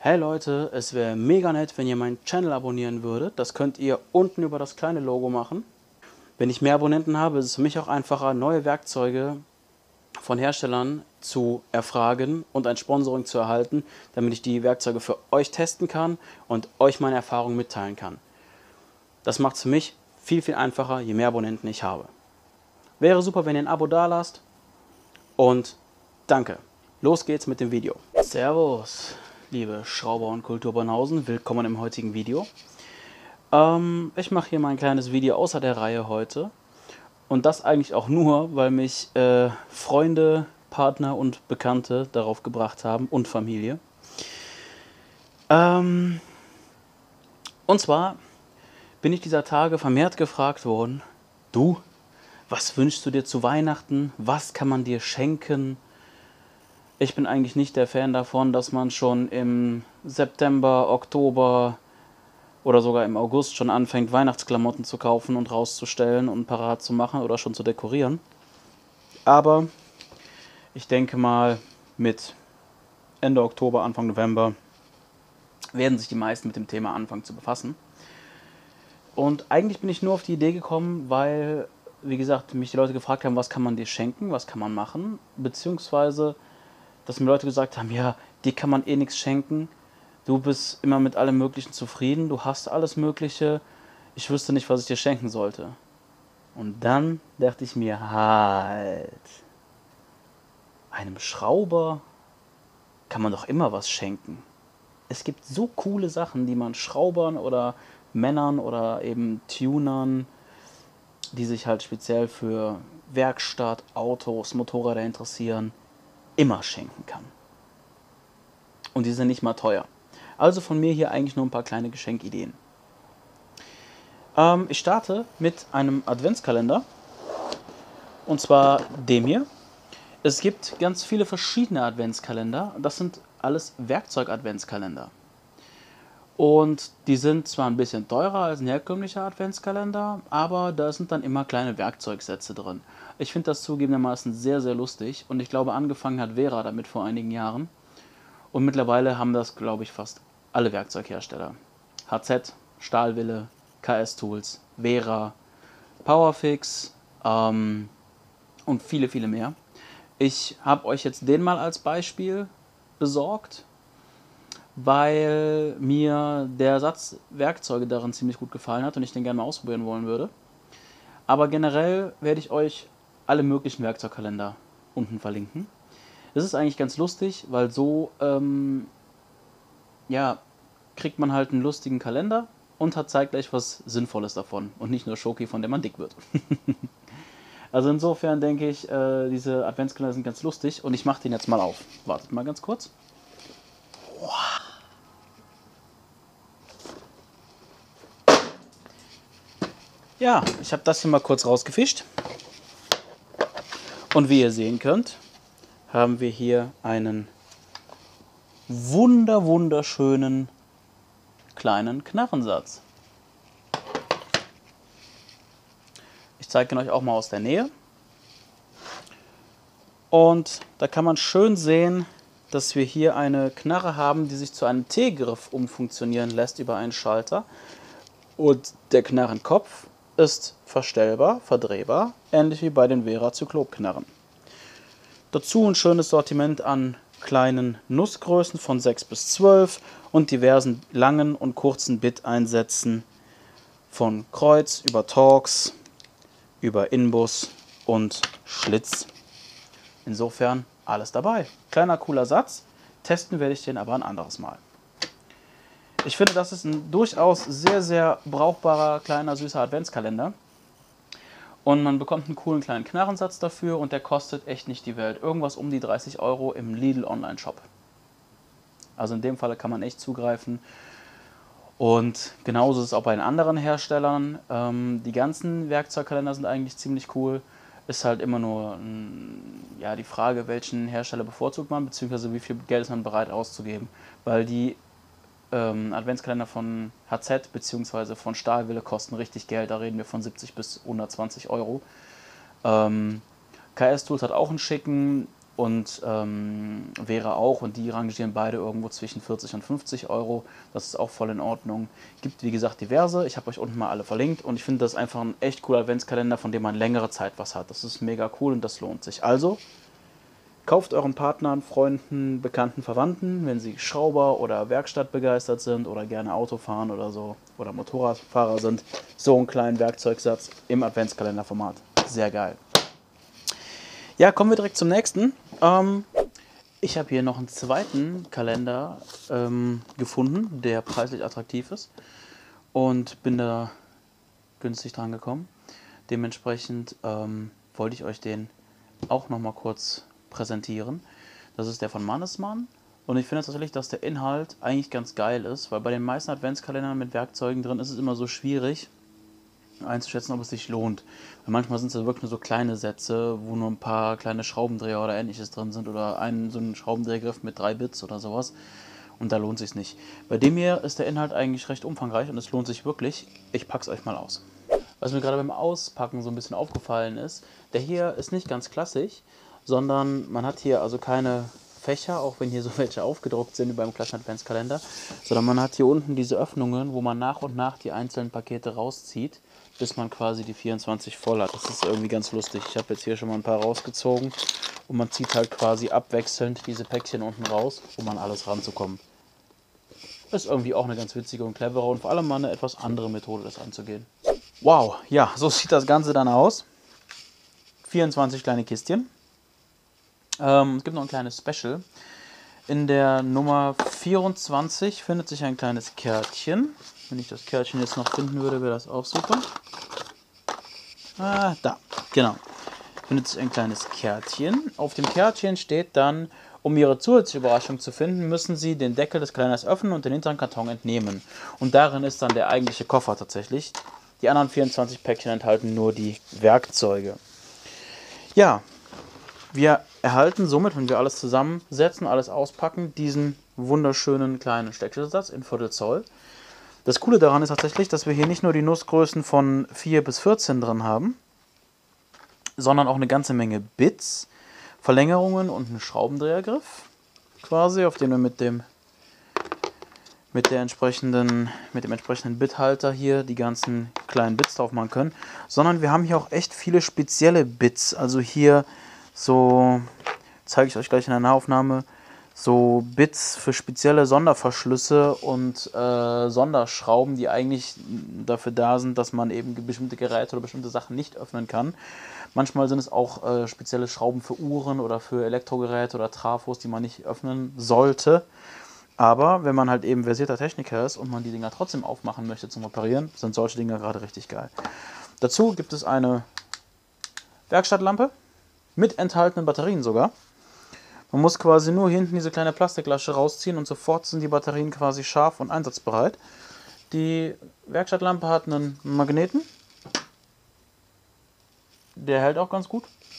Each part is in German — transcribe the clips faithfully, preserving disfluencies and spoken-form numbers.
Hey Leute, es wäre mega nett, wenn ihr meinen Channel abonnieren würdet. Das könnt ihr unten über das kleine Logo machen. Wenn ich mehr Abonnenten habe, ist es für mich auch einfacher, neue Werkzeuge von Herstellern zu erfragen und ein Sponsoring zu erhalten, damit ich die Werkzeuge für euch testen kann und euch meine Erfahrungen mitteilen kann. Das macht es für mich viel, viel einfacher, je mehr Abonnenten ich habe. Wäre super, wenn ihr ein Abo da lasst und danke. Los geht's mit dem Video. Servus, liebe Schrauber und Kulturbanausen, willkommen im heutigen Video. Ähm, ich mache hier mal ein kleines Video außer der Reihe heute. Und das eigentlich auch nur, weil mich äh, Freunde, Partner und Bekannte darauf gebracht haben und Familie. Ähm, und zwar bin ich dieser Tage vermehrt gefragt worden, du, was wünschst du dir zu Weihnachten? Was kann man dir schenken? Ich bin eigentlich nicht der Fan davon, dass man schon im September, Oktober oder sogar im August schon anfängt, Weihnachtsklamotten zu kaufen und rauszustellen und parat zu machen oder schon zu dekorieren. Aber ich denke mal, mit Ende Oktober, Anfang November werden sich die meisten mit dem Thema anfangen zu befassen. Und eigentlich bin ich nur auf die Idee gekommen, weil, wie gesagt, mich die Leute gefragt haben, was kann man dir schenken, was kann man machen, beziehungsweise, dass mir Leute gesagt haben, ja, dir kann man eh nichts schenken, du bist immer mit allem Möglichen zufrieden, du hast alles Mögliche, ich wüsste nicht, was ich dir schenken sollte. Und dann dachte ich mir, halt, einem Schrauber kann man doch immer was schenken. Es gibt so coole Sachen, die man Schraubern oder Männern oder eben Tunern, die sich halt speziell für Werkstatt, Autos, Motorräder interessieren, immer schenken kann. Und die sind nicht mal teuer. Also von mir hier eigentlich nur ein paar kleine Geschenkideen. Ähm, ich starte mit einem Adventskalender. Und zwar dem hier. Es gibt ganz viele verschiedene Adventskalender. Das sind alles Werkzeug-Adventskalender. Und die sind zwar ein bisschen teurer als ein herkömmlicher Adventskalender, aber da sind dann immer kleine Werkzeugsätze drin. Ich finde das zugegebenermaßen sehr, sehr lustig und ich glaube, angefangen hat Vera damit vor einigen Jahren. Und mittlerweile haben das, glaube ich, fast alle Werkzeughersteller. H Z, Stahlwille, K S Tools, Vera, Powerfix ähm, und viele, viele mehr. Ich habe euch jetzt den mal als Beispiel besorgt, weil mir der Satz Werkzeuge darin ziemlich gut gefallen hat und ich den gerne mal ausprobieren wollen würde. Aber generell werde ich euch alle möglichen Werkzeugkalender unten verlinken. Das ist eigentlich ganz lustig, weil so ähm, ja, kriegt man halt einen lustigen Kalender und hat zeitgleich was Sinnvolles davon und nicht nur Schoki, von dem man dick wird. Also insofern denke ich, äh, diese Adventskalender sind ganz lustig und ich mache den jetzt mal auf. Wartet mal ganz kurz. Ja, ich habe das hier mal kurz rausgefischt. Und wie ihr sehen könnt, haben wir hier einen wunder wunderschönen kleinen Knarrensatz. Ich zeige ihn euch auch mal aus der Nähe. Und da kann man schön sehen, dass wir hier eine Knarre haben, die sich zu einem T-Griff umfunktionieren lässt über einen Schalter. Und der Knarrenkopf ist verstellbar, verdrehbar, ähnlich wie bei den Vera Zyklop-Knarren. Dazu ein schönes Sortiment an kleinen Nussgrößen von sechs bis zwölf und diversen langen und kurzen Bit-Einsätzen von Kreuz über Torx, über Inbus und Schlitz. Insofern alles dabei. Kleiner cooler Satz, testen werde ich den aber ein anderes Mal. Ich finde, das ist ein durchaus sehr, sehr brauchbarer, kleiner, süßer Adventskalender. Und man bekommt einen coolen kleinen Knarrensatz dafür und der kostet echt nicht die Welt. Irgendwas um die dreißig Euro im Lidl Online-Shop. Also in dem Falle kann man echt zugreifen. Und genauso ist es auch bei den anderen Herstellern. Ähm, die ganzen Werkzeugkalender sind eigentlich ziemlich cool. Ist halt immer nur ja, die Frage, welchen Hersteller bevorzugt man, beziehungsweise wie viel Geld ist man bereit auszugeben. Weil die ähm, Adventskalender von H Z bzw. von Stahlwille kosten richtig Geld, da reden wir von siebzig bis hundertzwanzig Euro. Ähm, K S Tools hat auch einen schicken, und ähm, Vera auch, und die rangieren beide irgendwo zwischen vierzig und fünfzig Euro. Das ist auch voll in Ordnung. Gibt wie gesagt diverse, ich habe euch unten mal alle verlinkt, und ich finde das einfach ein echt cooler Adventskalender, von dem man längere Zeit was hat. Das ist mega cool und das lohnt sich. Also kauft euren Partnern, Freunden, Bekannten, Verwandten, wenn sie Schrauber oder Werkstatt begeistert sind oder gerne Auto fahren oder so oder Motorradfahrer sind, so einen kleinen Werkzeugsatz im Adventskalenderformat. Sehr geil. Ja, kommen wir direkt zum nächsten. Ähm, ich habe hier noch einen zweiten Kalender ähm, gefunden, der preislich attraktiv ist, und bin da günstig dran gekommen. Dementsprechend ähm, wollte ich euch den auch noch mal kurz präsentieren. Das ist der von Mannesmann, und ich finde tatsächlich, dass der Inhalt eigentlich ganz geil ist, weil bei den meisten Adventskalendern mit Werkzeugen drin ist es immer so schwierig einzuschätzen, ob es sich lohnt. Weil manchmal sind es wirklich nur so kleine Sätze, wo nur ein paar kleine Schraubendreher oder ähnliches drin sind oder ein, so ein Schraubendrehergriff mit drei Bits oder sowas, und da lohnt es sich nicht. Bei dem hier ist der Inhalt eigentlich recht umfangreich und es lohnt sich wirklich. Ich pack's euch mal aus. Was mir gerade beim Auspacken so ein bisschen aufgefallen ist, der hier ist nicht ganz klassisch, sondern man hat hier also keine Fächer, auch wenn hier so welche aufgedruckt sind wie beim klassischen Adventskalender, sondern man hat hier unten diese Öffnungen, wo man nach und nach die einzelnen Pakete rauszieht, bis man quasi die vierundzwanzig voll hat. Das ist irgendwie ganz lustig. Ich habe jetzt hier schon mal ein paar rausgezogen und man zieht halt quasi abwechselnd diese Päckchen unten raus, um an alles ranzukommen. Ist irgendwie auch eine ganz witzige und clevere und vor allem mal eine etwas andere Methode, das anzugehen. Wow, ja, so sieht das Ganze dann aus. vierundzwanzig kleine Kistchen. Ähm, es gibt noch ein kleines Special. In der Nummer vierundzwanzig findet sich ein kleines Kärtchen. Wenn ich das Kärtchen jetzt noch finden würde, wäre das auch super. Ah, da, genau. Findet sich ein kleines Kärtchen. Auf dem Kärtchen steht dann: Um Ihre Zusatzüberraschung zu finden, müssen Sie den Deckel des Kalenders öffnen und den hinteren Karton entnehmen. Und darin ist dann der eigentliche Koffer tatsächlich. Die anderen vierundzwanzig Päckchen enthalten nur die Werkzeuge. Ja, wir erhalten somit, wenn wir alles zusammensetzen, alles auspacken, diesen wunderschönen kleinen Steckschlüsselsatz in Viertel Zoll. Das Coole daran ist tatsächlich, dass wir hier nicht nur die Nussgrößen von vier bis vierzehn drin haben, sondern auch eine ganze Menge Bits, Verlängerungen und einen Schraubendrehergriff, quasi, auf den wir mit dem, mit der entsprechenden, mit dem entsprechenden Bithalter hier die ganzen kleinen Bits drauf machen können. Sondern wir haben hier auch echt viele spezielle Bits. Also hier so, zeige ich euch gleich in der Nahaufnahme, so Bits für spezielle Sonderverschlüsse und äh, Sonderschrauben, die eigentlich dafür da sind, dass man eben bestimmte Geräte oder bestimmte Sachen nicht öffnen kann. Manchmal sind es auch äh, spezielle Schrauben für Uhren oder für Elektrogeräte oder Trafos, die man nicht öffnen sollte. Aber wenn man halt eben versierter Techniker ist und man die Dinger trotzdem aufmachen möchte zum Reparieren, sind solche Dinger gerade richtig geil. Dazu gibt es eine Werkstattlampe mit enthaltenen Batterien sogar. Man muss quasi nur hinten diese kleine Plastiklasche rausziehen und sofort sind die Batterien quasi scharf und einsatzbereit. Die Werkstattlampe hat einen Magneten. Der hält auch ganz gut.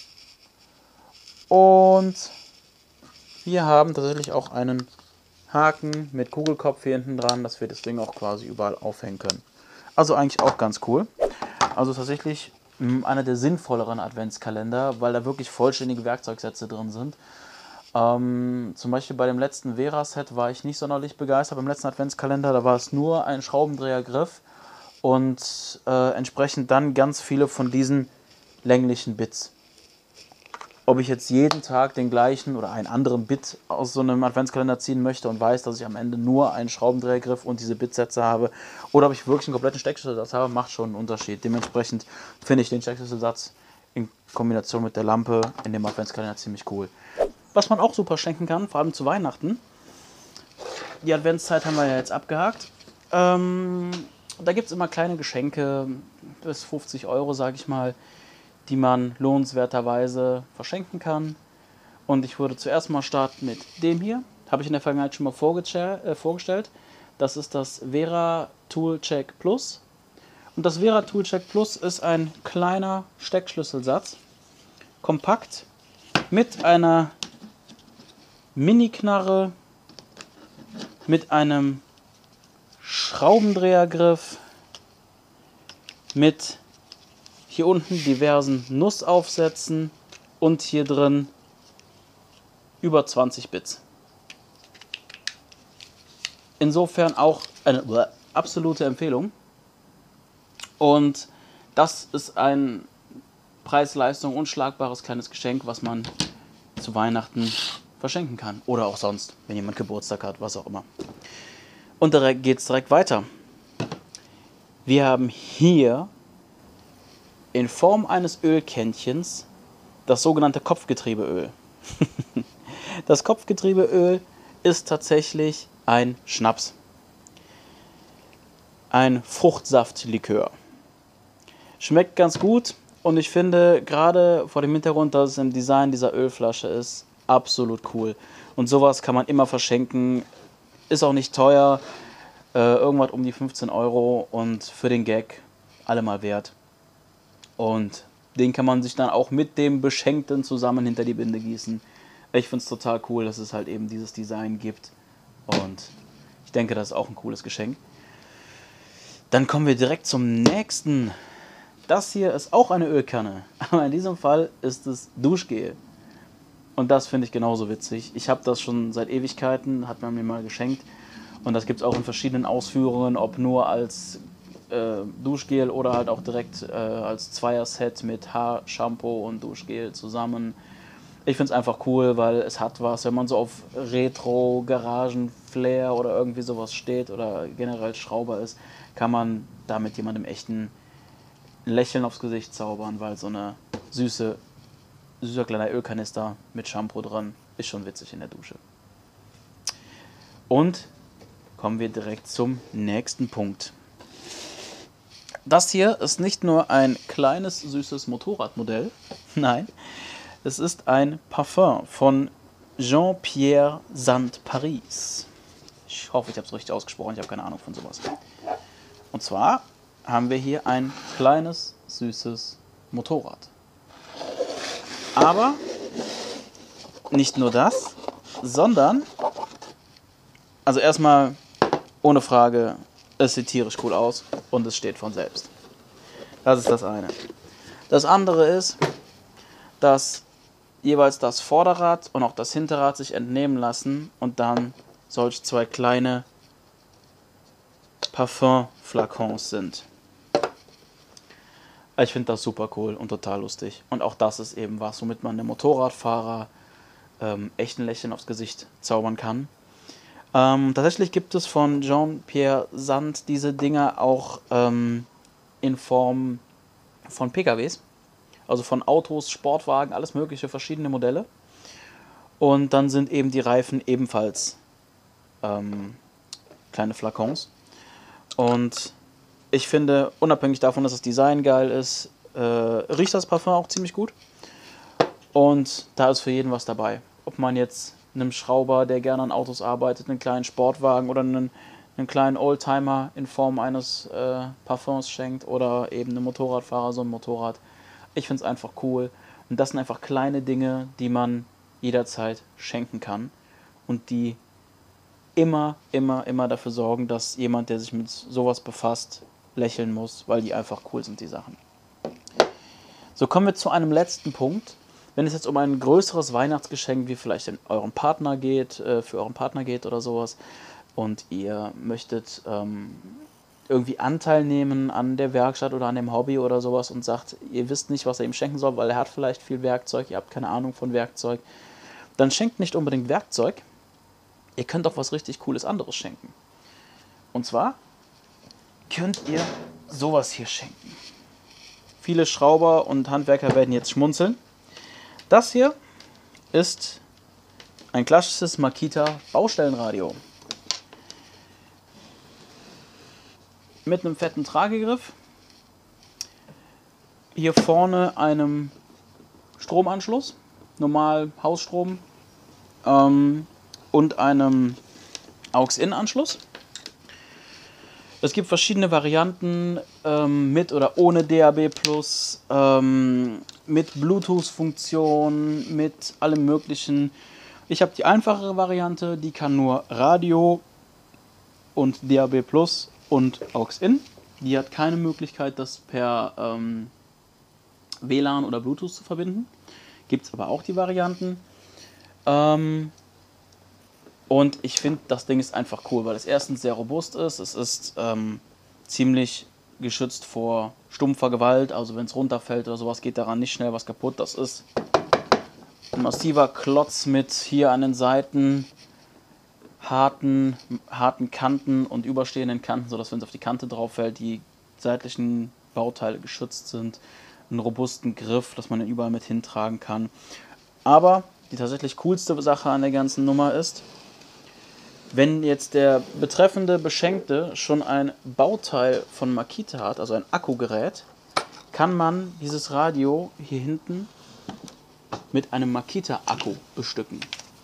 Und wir haben tatsächlich auch einen Haken mit Kugelkopf hier hinten dran, dass wir das Ding auch quasi überall aufhängen können. Also eigentlich auch ganz cool. Also tatsächlich einer der sinnvolleren Adventskalender, weil da wirklich vollständige Werkzeugsätze drin sind. Ähm, zum Beispiel bei dem letzten Vera-Set war ich nicht sonderlich begeistert. Beim letzten Adventskalender, da war es nur ein Schraubendrehergriff und äh, entsprechend dann ganz viele von diesen länglichen Bits. Ob ich jetzt jeden Tag den gleichen oder einen anderen Bit aus so einem Adventskalender ziehen möchte und weiß, dass ich am Ende nur einen Schraubendrehergriff und diese Bitsätze habe, oder ob ich wirklich einen kompletten Steckschlüsselsatz habe, macht schon einen Unterschied. Dementsprechend finde ich den Steckschlüsselsatz in Kombination mit der Lampe in dem Adventskalender ziemlich cool. Was man auch super schenken kann, vor allem zu Weihnachten. Die Adventszeit haben wir ja jetzt abgehakt. Ähm, da gibt es immer kleine Geschenke, bis fünfzig Euro, sage ich mal, die man lohnenswerterweise verschenken kann. Und ich würde zuerst mal starten mit dem hier. Habe ich in der Vergangenheit schon mal äh, vorgestellt. Das ist das Vera Toolcheck Plus. Und das Vera Toolcheck Plus ist ein kleiner Steckschlüsselsatz, kompakt, mit einer Mini-Knarre, mit einem Schraubendrehergriff, mit hier unten diversen Nussaufsätzen und hier drin über zwanzig Bits. Insofern auch eine absolute Empfehlung. Und das ist ein Preis-Leistung unschlagbares kleines Geschenk, was man zu Weihnachten verschenken kann. Oder auch sonst, wenn jemand Geburtstag hat, was auch immer. Und da geht es direkt weiter. Wir haben hier in Form eines Ölkännchens das sogenannte Kopfgetriebeöl. Das Kopfgetriebeöl ist tatsächlich ein Schnaps. Ein Fruchtsaftlikör. Schmeckt ganz gut und ich finde, gerade vor dem Hintergrund, dass es im Design dieser Ölflasche ist, absolut cool. Und sowas kann man immer verschenken. Ist auch nicht teuer. Äh, irgendwas um die fünfzehn Euro und für den Gag allemal wert. Und den kann man sich dann auch mit dem Beschenkten zusammen hinter die Binde gießen. Ich finde es total cool, dass es halt eben dieses Design gibt. Und ich denke, das ist auch ein cooles Geschenk. Dann kommen wir direkt zum nächsten. Das hier ist auch eine Ölkanne, aber in diesem Fall ist es Duschgel. Und das finde ich genauso witzig. Ich habe das schon seit Ewigkeiten, hat man mir mal geschenkt. Und das gibt es auch in verschiedenen Ausführungen, ob nur als äh, Duschgel oder halt auch direkt äh, als Zweier-Set mit Haar, Shampoo und Duschgel zusammen. Ich finde es einfach cool, weil es hat was, wenn man so auf Retro, Garagen-Flair oder irgendwie sowas steht oder generell Schrauber ist, kann man damit jemandem echten ein Lächeln aufs Gesicht zaubern, weil so eine süße, süßer kleiner Ölkanister mit Shampoo dran ist schon witzig in der Dusche. Und kommen wir direkt zum nächsten Punkt. Das hier ist nicht nur ein kleines, süßes Motorradmodell, nein, es ist ein Parfum von Jean-Pierre Saint Paris. Ich hoffe, ich habe es richtig ausgesprochen, ich habe keine Ahnung von sowas. Und zwar haben wir hier ein kleines, süßes Motorrad. Aber nicht nur das, sondern, also erstmal ohne Frage, es sieht tierisch cool aus und es steht von selbst. Das ist das eine. Das andere ist, dass jeweils das Vorderrad und auch das Hinterrad sich entnehmen lassen und dann solch zwei kleine Parfum-Flakons sind. Ich finde das super cool und total lustig. Und auch das ist eben was, womit man dem Motorradfahrer ähm, echt ein Lächeln aufs Gesicht zaubern kann. Ähm, tatsächlich gibt es von Jean-Pierre Saint diese Dinger auch ähm, in Form von P K Ws. Also von Autos, Sportwagen, alles mögliche, verschiedene Modelle. Und dann sind eben die Reifen ebenfalls ähm, kleine Flakons. Und ich finde, unabhängig davon, dass das Design geil ist, äh, riecht das Parfum auch ziemlich gut. Und da ist für jeden was dabei. Ob man jetzt einem Schrauber, der gerne an Autos arbeitet, einen kleinen Sportwagen oder einen, einen kleinen Oldtimer in Form eines äh, Parfums schenkt oder eben einem Motorradfahrer so ein Motorrad. Ich finde es einfach cool. Und das sind einfach kleine Dinge, die man jederzeit schenken kann und die immer, immer, immer dafür sorgen, dass jemand, der sich mit sowas befasst, lächeln muss, weil die einfach cool sind, die Sachen. So, kommen wir zu einem letzten Punkt. Wenn es jetzt um ein größeres Weihnachtsgeschenk wie vielleicht in eurem Partner geht, äh, für euren Partner geht oder sowas und ihr möchtet ähm, irgendwie Anteil nehmen an der Werkstatt oder an dem Hobby oder sowas und sagt, ihr wisst nicht, was er ihm schenken soll, weil er hat vielleicht viel Werkzeug, ihr habt keine Ahnung von Werkzeug, dann schenkt nicht unbedingt Werkzeug, ihr könnt auch was richtig Cooles anderes schenken. Und zwar könnt ihr sowas hier schenken. Viele Schrauber und Handwerker werden jetzt schmunzeln. Das hier ist ein klassisches Makita Baustellenradio. Mit einem fetten Tragegriff. Hier vorne einem Stromanschluss, normal Hausstrom, ähm, und einem Aux-In-Anschluss. Es gibt verschiedene Varianten ähm, mit oder ohne D A B plus, ähm, mit Bluetooth-Funktion, mit allem möglichen. Ich habe die einfachere Variante, die kann nur Radio und D A B plus und Aux-In. Die hat keine Möglichkeit, das per ähm, W L A N oder Bluetooth zu verbinden. Gibt es aber auch die Varianten. Ähm, und ich finde, das Ding ist einfach cool, weil es erstens sehr robust ist. Es ist ähm, ziemlich geschützt vor stumpfer Gewalt. Also wenn es runterfällt oder sowas, geht daran nicht schnell was kaputt. Das ist ein massiver Klotz mit hier an den Seiten harten, harten Kanten und überstehenden Kanten, sodass, wenn es auf die Kante drauf fällt, die seitlichen Bauteile geschützt sind. Einen robusten Griff, dass man den überall mit hintragen kann. Aber die tatsächlich coolste Sache an der ganzen Nummer ist, wenn jetzt der betreffende Beschenkte schon ein Bauteil von Makita hat, also ein Akkugerät, kann man dieses Radio hier hinten mit einem Makita-Akku bestücken.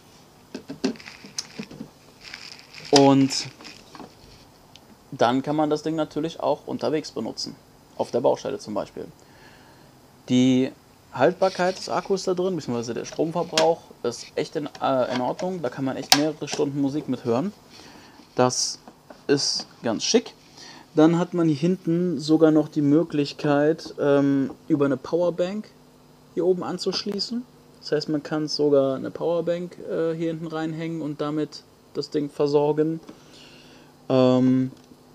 Und dann kann man das Ding natürlich auch unterwegs benutzen, auf der Baustelle zum Beispiel. Die Haltbarkeit des Akkus da drin, beziehungsweise der Stromverbrauch, ist echt in, äh, in Ordnung. Da kann man echt mehrere Stunden Musik mit hören. Das ist ganz schick. Dann hat man hier hinten sogar noch die Möglichkeit, ähm, über eine Powerbank hier oben anzuschließen. Das heißt, man kann sogar eine Powerbank äh, hier hinten reinhängen und damit das Ding versorgen. Ähm,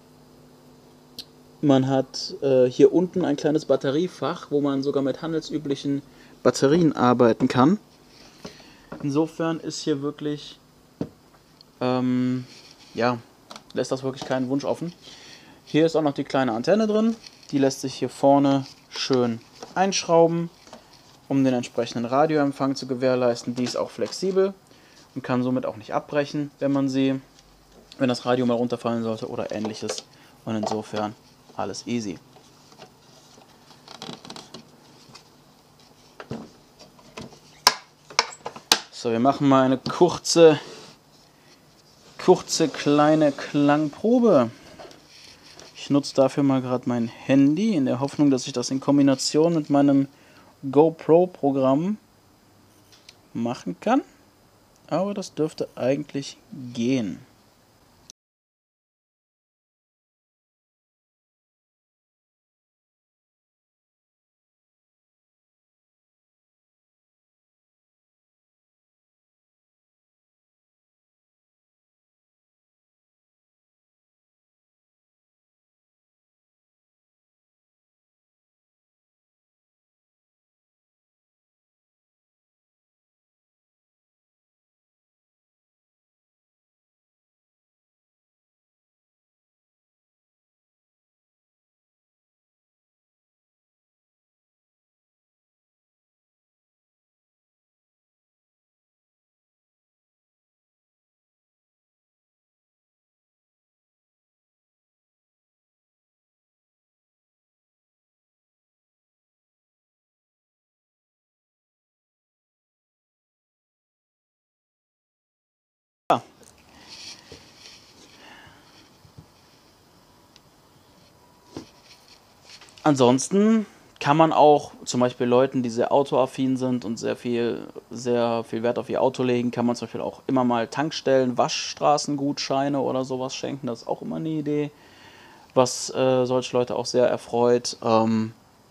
man hat äh, hier unten ein kleines Batteriefach, wo man sogar mit handelsüblichen Batterien arbeiten kann. Insofern ist hier wirklich, ähm, ja, lässt das wirklich keinen Wunsch offen. Hier ist auch noch die kleine Antenne drin. Die lässt sich hier vorne schön einschrauben, um den entsprechenden Radioempfang zu gewährleisten. Die ist auch flexibel und kann somit auch nicht abbrechen, wenn man sie, wenn das Radio mal runterfallen sollte oder ähnliches. Und insofern alles easy. So, wir machen mal eine kurze, kurze kleine Klangprobe. Ich nutze dafür mal gerade mein Handy, in der Hoffnung, dass ich das in Kombination mit meinem GoPro-Programm machen kann. Aber das dürfte eigentlich gehen. Ja. Ansonsten kann man auch zum Beispiel Leuten, die sehr autoaffin sind und sehr viel, sehr viel Wert auf ihr Auto legen, kann man zum Beispiel auch immer mal Tankstellen, Waschstraßengutscheine oder sowas schenken. Das ist auch immer eine Idee, was äh, solche Leute auch sehr erfreut. Ähm,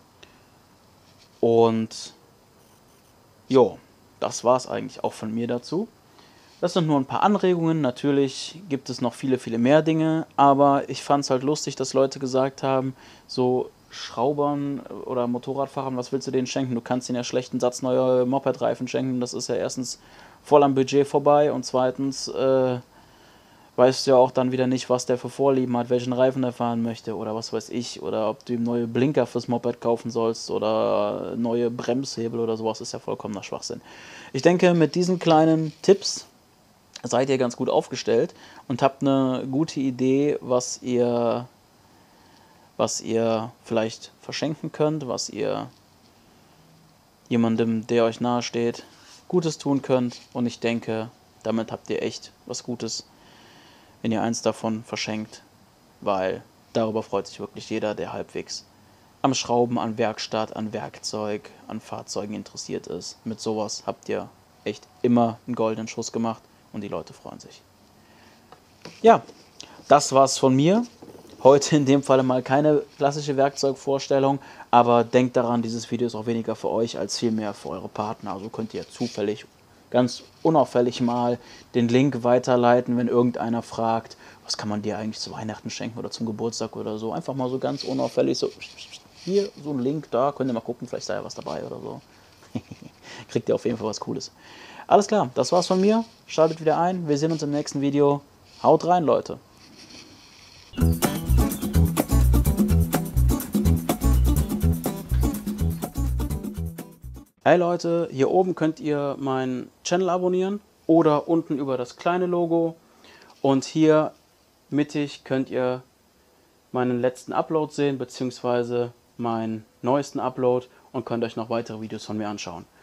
und jo, das war es eigentlich auch von mir dazu. Das sind nur ein paar Anregungen. Natürlich gibt es noch viele, viele mehr Dinge, aber ich fand es halt lustig, dass Leute gesagt haben, so Schraubern oder Motorradfahrern, was willst du denen schenken? Du kannst ihnen ja schlecht einen Satz neue Mopedreifen schenken. Das ist ja erstens voll am Budget vorbei und zweitens äh, weißt du ja auch dann wieder nicht, was der für Vorlieben hat, welchen Reifen er fahren möchte oder was weiß ich. Oder ob du ihm neue Blinker fürs Moped kaufen sollst oder neue Bremshebel oder sowas, ist ja vollkommener Schwachsinn. Ich denke, mit diesen kleinen Tipps seid ihr ganz gut aufgestellt und habt eine gute Idee, was ihr, was ihr vielleicht verschenken könnt, was ihr jemandem, der euch nahe steht, Gutes tun könnt. Und ich denke, damit habt ihr echt was Gutes, wenn ihr eins davon verschenkt, weil darüber freut sich wirklich jeder, der halbwegs am Schrauben, an Werkstatt, an Werkzeug, an Fahrzeugen interessiert ist. Mit sowas habt ihr echt immer einen goldenen Schuss gemacht. Und die Leute freuen sich. Ja, das war's von mir. Heute in dem Falle mal keine klassische Werkzeugvorstellung, aber denkt daran, dieses Video ist auch weniger für euch als vielmehr für eure Partner. Also könnt ihr zufällig ganz unauffällig mal den Link weiterleiten, wenn irgendeiner fragt, was kann man dir eigentlich zu Weihnachten schenken oder zum Geburtstag oder so. Einfach mal so ganz unauffällig so, hier so ein Link da, könnt ihr mal gucken, vielleicht ist da ja was dabei oder so. Kriegt ihr auf jeden Fall was Cooles. Alles klar, das war's von mir. Schaltet wieder ein, wir sehen uns im nächsten Video. Haut rein, Leute. Hey Leute, hier oben könnt ihr meinen Channel abonnieren oder unten über das kleine Logo. Und hier mittig könnt ihr meinen letzten Upload sehen, beziehungsweise meinen neuesten Upload und könnt euch noch weitere Videos von mir anschauen.